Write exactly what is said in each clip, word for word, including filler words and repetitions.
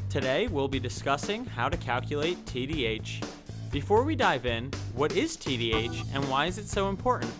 Today we'll be discussing how to calculate T D H. Before we dive in, what is T D H and why is it so important?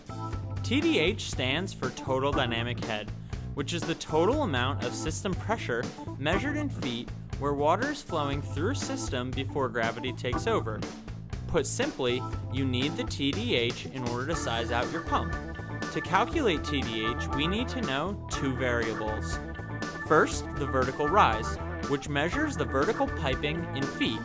T D H stands for total dynamic head, which is the total amount of system pressure measured in feet where water is flowing through a system before gravity takes over. Put simply, you need the T D H in order to size out your pump. To calculate T D H, we need to know two variables. First, the vertical rise, which measures the vertical piping in feet.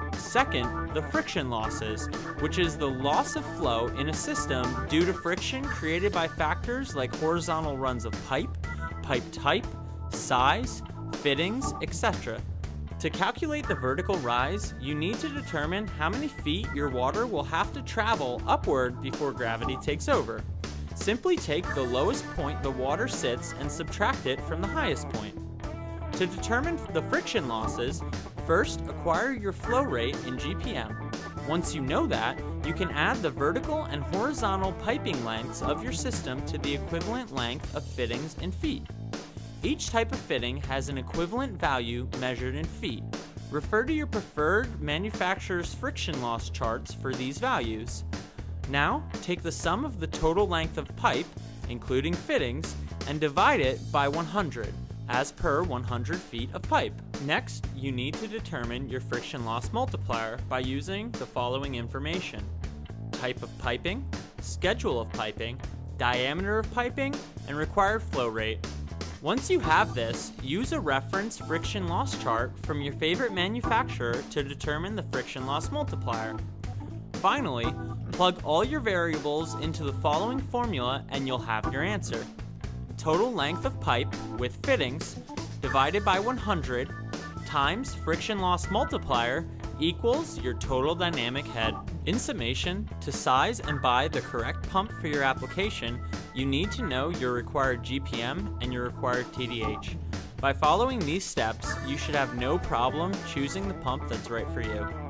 Second, the friction losses, which is the loss of flow in a system due to friction created by factors like horizontal runs of pipe, pipe type, size, fittings, et cetera. To calculate the vertical rise, you need to determine how many feet your water will have to travel upward before gravity takes over. Simply take the lowest point the water sits and subtract it from the highest point. To determine the friction losses, first acquire your flow rate in G P M. Once you know that, you can add the vertical and horizontal piping lengths of your system to the equivalent length of fittings in feet. Each type of fitting has an equivalent value measured in feet. Refer to your preferred manufacturer's friction loss charts for these values. Now, take the sum of the total length of pipe, including fittings, and divide it by one hundred, as per one hundred feet of pipe. Next, you need to determine your friction loss multiplier by using the following information: type of piping, schedule of piping, diameter of piping, and required flow rate. Once you have this, use a reference friction loss chart from your favorite manufacturer to determine the friction loss multiplier. Finally, plug all your variables into the following formula and you'll have your answer. Total length of pipe with fittings divided by one hundred times friction loss multiplier equals your total dynamic head. In summation, to size and buy the correct pump for your application, you need to know your required G P M and your required T D H. By following these steps, you should have no problem choosing the pump that's right for you.